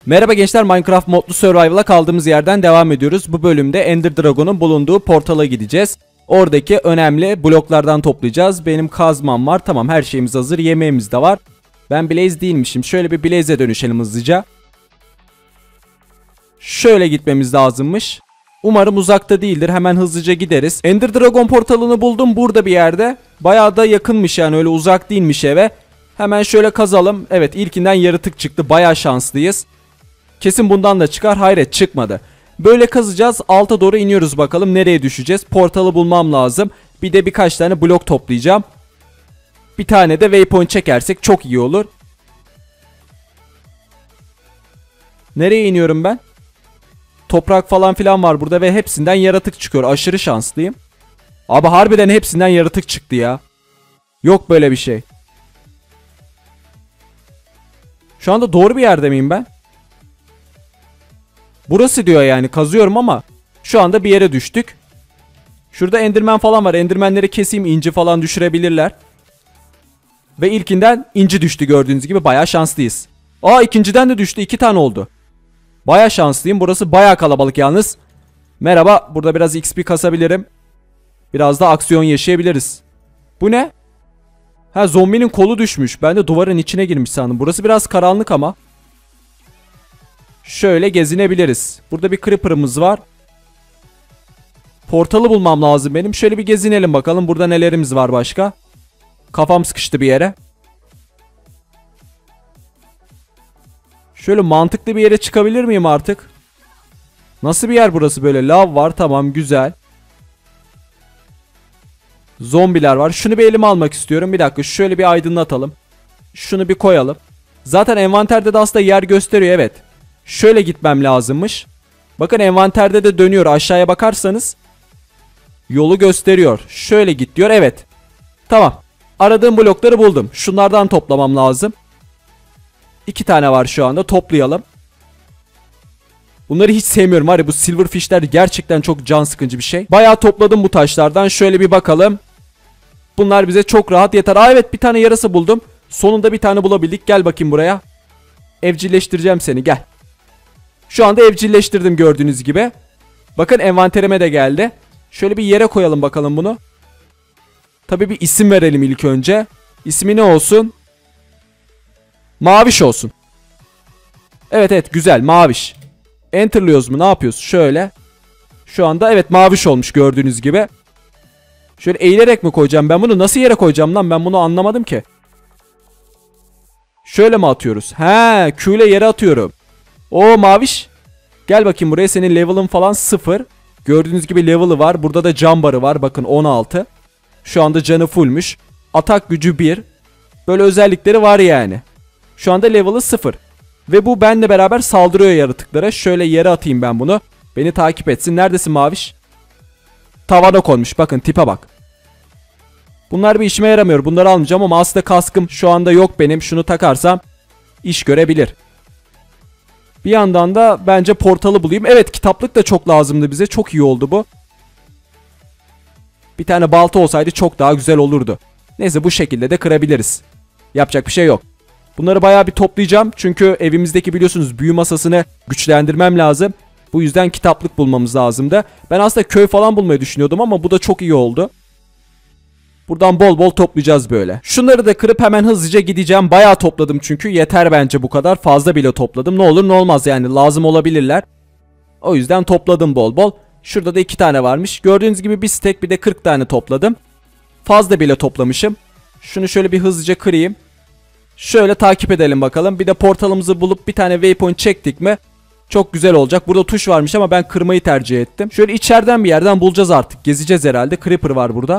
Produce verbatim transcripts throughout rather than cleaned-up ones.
Merhaba gençler, Minecraft modlu Survival'a kaldığımız yerden devam ediyoruz. Bu bölümde Ender Dragon'un bulunduğu portala gideceğiz. Oradaki önemli bloklardan toplayacağız. Benim kazmam var. Tamam, her şeyimiz hazır. Yemeğimiz de var. Ben Blaze değilmişim. Şöyle bir Blaze'e dönüşelim hızlıca. Şöyle gitmemiz lazımmış. Umarım uzakta değildir. Hemen hızlıca gideriz. Ender Dragon portalını buldum burada bir yerde. Bayağı da yakınmış, yani öyle uzak değilmiş eve. Hemen şöyle kazalım. Evet, ilkinden yaratık çıktı. Bayağı şanslıyız. Kesin bundan da çıkar. Hayret, çıkmadı. Böyle kazacağız. Alta doğru iniyoruz, bakalım nereye düşeceğiz. Portalı bulmam lazım. Bir de birkaç tane blok toplayacağım. Bir tane de waypoint çekersek çok iyi olur. Nereye iniyorum ben? Toprak falan filan var burada ve hepsinden yaratık çıkıyor. Aşırı şanslıyım. Abi harbiden hepsinden yaratık çıktı ya. Yok böyle bir şey. Şu anda doğru bir yerde miyim ben? Burası diyor yani, kazıyorum ama şu anda bir yere düştük. Şurada enderman falan var. Endermanleri keseyim, inci falan düşürebilirler. Ve ilkinden inci düştü, gördüğünüz gibi bayağı şanslıyız. Aa, ikinciden de düştü, iki tane oldu. Bayağı şanslıyım. Burası bayağı kalabalık yalnız. Merhaba, burada biraz X P kasabilirim. Biraz da aksiyon yaşayabiliriz. Bu ne? Ha, zombinin kolu düşmüş. Ben de duvarın içine girmiş sandım. Burası biraz karanlık ama. Şöyle gezinebiliriz. Burada bir creeper'ımız var. Portalı bulmam lazım benim. Şöyle bir gezinelim bakalım. Burada nelerimiz var başka. Kafam sıkıştı bir yere. Şöyle mantıklı bir yere çıkabilir miyim artık? Nasıl bir yer burası böyle? Lav var, tamam, güzel. Zombiler var. Şunu bir elime almak istiyorum. Bir dakika, şöyle bir aydınlatalım. Şunu bir koyalım. Zaten envanterde de aslında yer gösteriyor, evet. Şöyle gitmem lazımmış. Bakın, envanterde de dönüyor. Aşağıya bakarsanız yolu gösteriyor. Şöyle git diyor, evet. Tamam. Aradığım blokları buldum. Şunlardan toplamam lazım. İki tane var şu anda. Toplayalım. Bunları hiç sevmiyorum. Var ya, bu silverfishler gerçekten çok can sıkıcı bir şey. Bayağı topladım bu taşlardan. Şöyle bir bakalım. Bunlar bize çok rahat yeter. Aa, evet, bir tane yarasa buldum. Sonunda bir tane bulabildik. Gel bakayım buraya. Evcilleştireceğim seni, gel. Şu anda evcilleştirdim gördüğünüz gibi. Bakın, envanterime de geldi. Şöyle bir yere koyalım bakalım bunu. Tabii bir isim verelim ilk önce. İsmi ne olsun? Maviş olsun. Evet evet, güzel, maviş. Enter'lıyoruz mu, ne yapıyoruz? Şöyle. Şu anda evet, maviş olmuş gördüğünüz gibi. Şöyle eğilerek mi koyacağım ben bunu? Nasıl yere koyacağım lan, ben bunu anlamadım ki. Şöyle mi atıyoruz? He, Q ile yere atıyorum. Oo, maviş. Gel bakayım buraya, senin level'ın falan sıfır. Gördüğünüz gibi level'ı var. Burada da can barı var, bakın on altı. Şu anda canı fullmüş. Atak gücü bir. Böyle özellikleri var yani. Şu anda level'ı sıfır. Ve bu benle beraber saldırıyor yaratıklara. Şöyle yere atayım ben bunu. Beni takip etsin. Neredesin maviş? Tavana konmuş. Bakın tipe bak. Bunlar bir işime yaramıyor. Bunları almayacağım ama aslında kaskım şu anda yok benim. Şunu takarsam iş görebilir. Bir yandan da bence portalı bulayım. Evet, kitaplık da çok lazımdı bize. Çok iyi oldu bu. Bir tane balta olsaydı çok daha güzel olurdu. Neyse, bu şekilde de kırabiliriz. Yapacak bir şey yok. Bunları bayağı bir toplayacağım. Çünkü evimizdeki biliyorsunuz büyü masasını güçlendirmem lazım. Bu yüzden kitaplık bulmamız lazımdı. Ben aslında köy falan bulmayı düşünüyordum ama bu da çok iyi oldu. Buradan bol bol toplayacağız böyle. Şunları da kırıp hemen hızlıca gideceğim. Bayağı topladım çünkü. Yeter bence bu kadar. Fazla bile topladım. Ne olur ne olmaz yani. Lazım olabilirler. O yüzden topladım bol bol. Şurada da iki tane varmış. Gördüğünüz gibi bir stack, bir de kırk tane topladım. Fazla bile toplamışım. Şunu şöyle bir hızlıca kırayım. Şöyle takip edelim bakalım. Bir de portalımızı bulup bir tane waypoint çektik mi çok güzel olacak. Burada tuş varmış ama ben kırmayı tercih ettim. Şöyle içeriden bir yerden bulacağız artık. Gezeceğiz herhalde. Creeper var burada.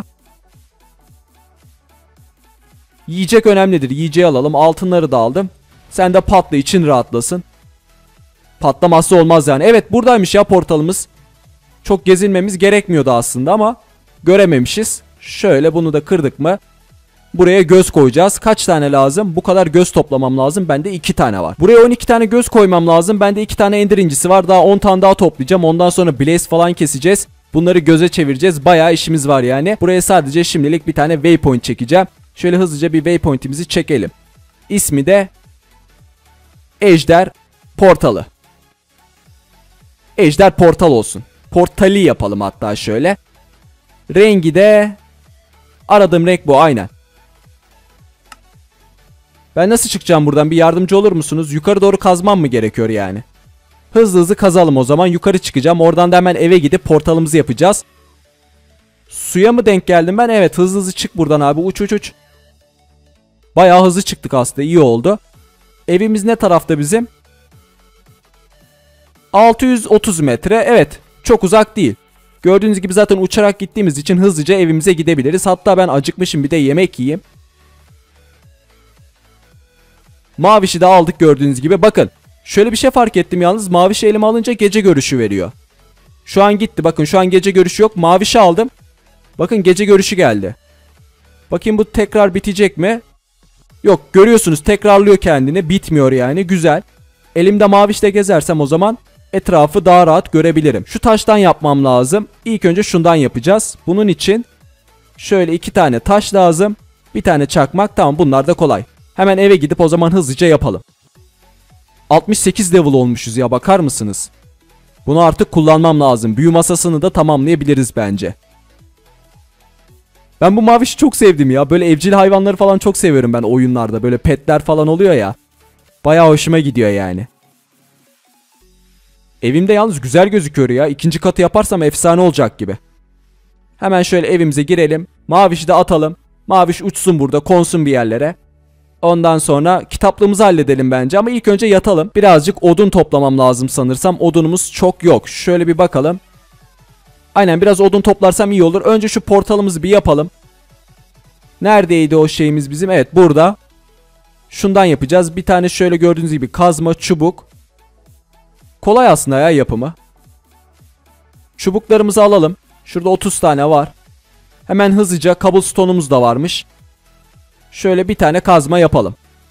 Yiyecek önemlidir. Yiyeceği alalım. Altınları da aldım. Sen de patla, için rahatlasın. Patlamazsa olmaz yani. Evet, buradaymış ya portalımız. Çok gezinmemiz gerekmiyordu aslında ama görememişiz. Şöyle bunu da kırdık mı buraya göz koyacağız. Kaç tane lazım? Bu kadar göz toplamam lazım. Bende iki tane var. Buraya on iki tane göz koymam lazım. Bende iki tane ender incisi var. Daha on tane daha toplayacağım. Ondan sonra blaze falan keseceğiz. Bunları göze çevireceğiz. Bayağı işimiz var yani. Buraya sadece şimdilik bir tane waypoint çekeceğim. Şöyle hızlıca bir waypoint'imizi çekelim. İsmi de Ejder portalı. Ejder portal olsun. Portali yapalım hatta şöyle. Rengi de aradığım renk bu, aynen. Ben nasıl çıkacağım buradan? Bir yardımcı olur musunuz? Yukarı doğru kazmam mı gerekiyor yani? Hızlı hızlı kazalım o zaman. Yukarı çıkacağım. Oradan da hemen eve gidip portalımızı yapacağız. Suya mı denk geldim ben? Evet, hızlı hızlı çık buradan abi. Uç uç uç. Bayağı hızlı çıktık aslında. İyi oldu. Evimiz ne tarafta bizim? altı yüz otuz metre. Evet. Çok uzak değil. Gördüğünüz gibi zaten uçarak gittiğimiz için hızlıca evimize gidebiliriz. Hatta ben acıkmışım, bir de yemek yiyeyim. Mavişi de aldık gördüğünüz gibi. Bakın. Şöyle bir şey fark ettim yalnız. Mavişi elime alınca gece görüşü veriyor. Şu an gitti. Bakın şu an gece görüşü yok. Mavişi aldım. Bakın gece görüşü geldi. Bakayım bu tekrar bitecek mi? Yok, görüyorsunuz tekrarlıyor kendini. Bitmiyor yani. Güzel. Elimde mavişle gezersem o zaman etrafı daha rahat görebilirim. Şu taştan yapmam lazım. İlk önce şundan yapacağız. Bunun için şöyle iki tane taş lazım. Bir tane çakmak. Tamam, bunlar da kolay. Hemen eve gidip o zaman hızlıca yapalım. altmış sekiz level olmuşuz ya, bakar mısınız? Bunu artık kullanmam lazım. Büyü masasını da tamamlayabiliriz bence. Ben bu mavişi çok sevdim ya. Böyle evcil hayvanları falan çok seviyorum ben oyunlarda. Böyle petler falan oluyor ya. Bayağı hoşuma gidiyor yani. Evimde yalnız güzel gözüküyor ya. İkinci katı yaparsam efsane olacak gibi. Hemen şöyle evimize girelim. Mavişi de atalım. Maviş uçsun burada, konsun bir yerlere. Ondan sonra kitaplığımızı halledelim bence. Ama ilk önce yatalım. Birazcık odun toplamam lazım sanırsam. Odunumuz çok yok. Şöyle bir bakalım. Aynen, biraz odun toplarsam iyi olur. Önce şu portalımızı bir yapalım. Neredeydi o şeyimiz bizim? Evet, burada. Şundan yapacağız. Bir tane şöyle gördüğünüz gibi kazma, çubuk. Kolay aslında ya yapımı. Çubuklarımızı alalım. Şurada otuz tane var. Hemen hızlıca cobblestone'umuz da varmış. Şöyle bir tane kazma yapalım.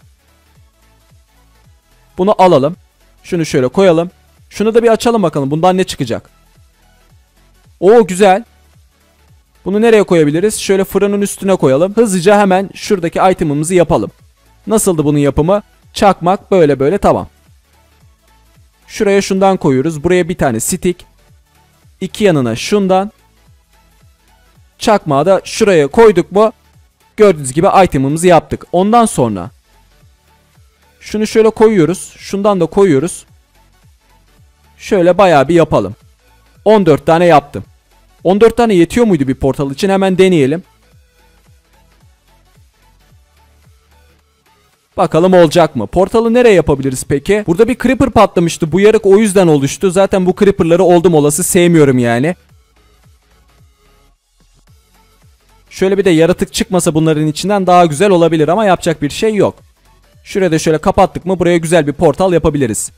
Bunu alalım. Şunu şöyle koyalım. Şunu da bir açalım bakalım. Bundan ne çıkacak? Oo, güzel. Bunu nereye koyabiliriz? Şöyle fırının üstüne koyalım. Hızlıca hemen şuradaki item'ımızı yapalım. Nasıldı bunun yapımı? Çakmak böyle böyle, tamam. Şuraya şundan koyuyoruz. Buraya bir tane stick. İki yanına şundan. Çakmağı da şuraya koyduk mu? Gördüğünüz gibi item'ımızı yaptık. Ondan sonra şunu şöyle koyuyoruz. Şundan da koyuyoruz. Şöyle bayağı bir yapalım. on dört tane yaptım. on dört tane yetiyor muydu bir portal için? Hemen deneyelim. Bakalım olacak mı? Portalı nereye yapabiliriz peki? Burada bir creeper patlamıştı. Bu yarık o yüzden oluştu. Zaten bu creeperları oldum olası sevmiyorum yani. Şöyle bir de yaratık çıkmasa bunların içinden daha güzel olabilir ama yapacak bir şey yok. Şuraya da şöyle kapattık mı buraya güzel bir portal yapabiliriz.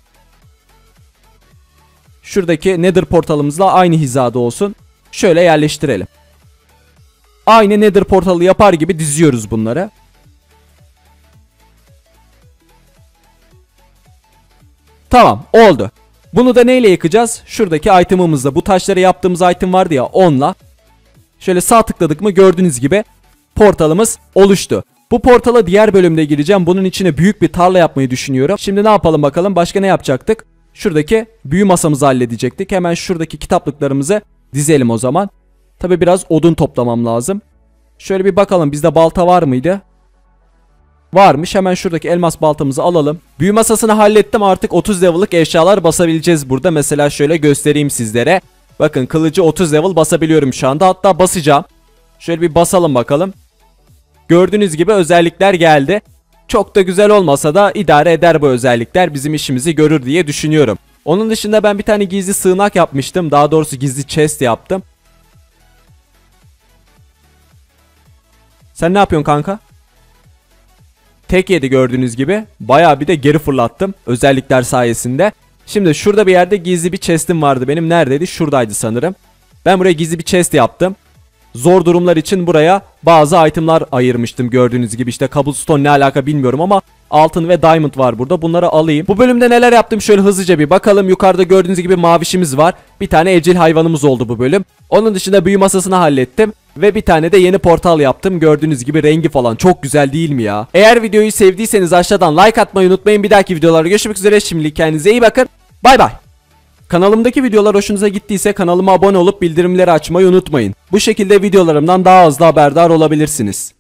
Şuradaki Nether portalımızla aynı hizada olsun. Şöyle yerleştirelim. Aynı Nether portalı yapar gibi diziyoruz bunları. Tamam, oldu. Bunu da neyle yıkacağız? Şuradaki item'ımızla. Bu taşları yaptığımız item vardı ya, onunla. Şöyle sağ tıkladık mı gördüğünüz gibi portalımız oluştu. Bu portala diğer bölümde gireceğim. Bunun içine büyük bir tarla yapmayı düşünüyorum. Şimdi ne yapalım bakalım? Başka ne yapacaktık? Şuradaki büyü masamızı halledecektik. Hemen şuradaki kitaplıklarımızı dizelim o zaman. Tabi biraz odun toplamam lazım. Şöyle bir bakalım, bizde balta var mıydı? Varmış. Hemen şuradaki elmas baltamızı alalım. Büyü masasını hallettim. Artık otuz level'lık eşyalar basabileceğiz burada. Mesela şöyle göstereyim sizlere. Bakın, kılıcı otuz level basabiliyorum şu anda. Hatta basacağım. Şöyle bir basalım bakalım. Gördüğünüz gibi özellikler geldi. Çok da güzel olmasa da idare eder bu özellikler. Bizim işimizi görür diye düşünüyorum. Onun dışında ben bir tane gizli sığınak yapmıştım. Daha doğrusu gizli chest yaptım. Sen ne yapıyorsun kanka? Tek yedi gördüğünüz gibi. Bayağı bir de geri fırlattım özellikler sayesinde. Şimdi şurada bir yerde gizli bir chest'im vardı benim. Neredeydi? Şuradaydı sanırım. Ben buraya gizli bir chest yaptım. Zor durumlar için buraya bazı itemlar ayırmıştım gördüğünüz gibi. İşte cobblestone ne alaka bilmiyorum ama altın ve diamond var burada. Bunları alayım. Bu bölümde neler yaptım şöyle hızlıca bir bakalım. Yukarıda gördüğünüz gibi mavişimiz var. Bir tane evcil hayvanımız oldu bu bölüm. Onun dışında büyü masasını hallettim. Ve bir tane de yeni portal yaptım. Gördüğünüz gibi rengi falan çok güzel değil mi ya? Eğer videoyu sevdiyseniz aşağıdan like atmayı unutmayın. Bir dahaki videolarda görüşmek üzere. Şimdilik kendinize iyi bakın. Bay bay. Kanalımdaki videolar hoşunuza gittiyse kanalıma abone olup bildirimleri açmayı unutmayın. Bu şekilde videolarımdan daha hızlı haberdar olabilirsiniz.